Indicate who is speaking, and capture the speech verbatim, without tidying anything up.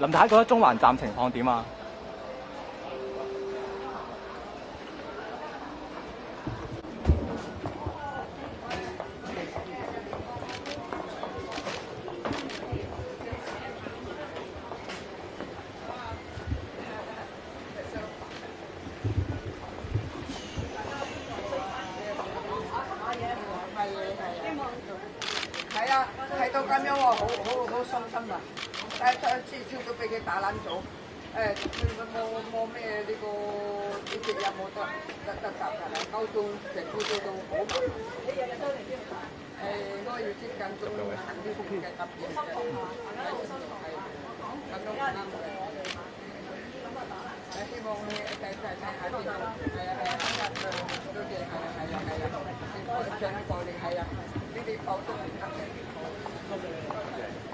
Speaker 1: 林太覺得中環站情況點啊？
Speaker 2: 係啊，睇到咁樣喎，好好好傷心啊！但係次次都俾佢打爛咗。誒，冇冇咩呢個呢隻有冇得得得答㗎啦？溝通成個都都好麻煩。誒，我要接近中行呢邊嘅特別嘅，係咁都唔啱嘅。誒，希望你睇睇睇下邊度，係啊係啊，多謝係啊係啊係啊，你過嚟過嚟係啊，呢啲報都唔得嘅。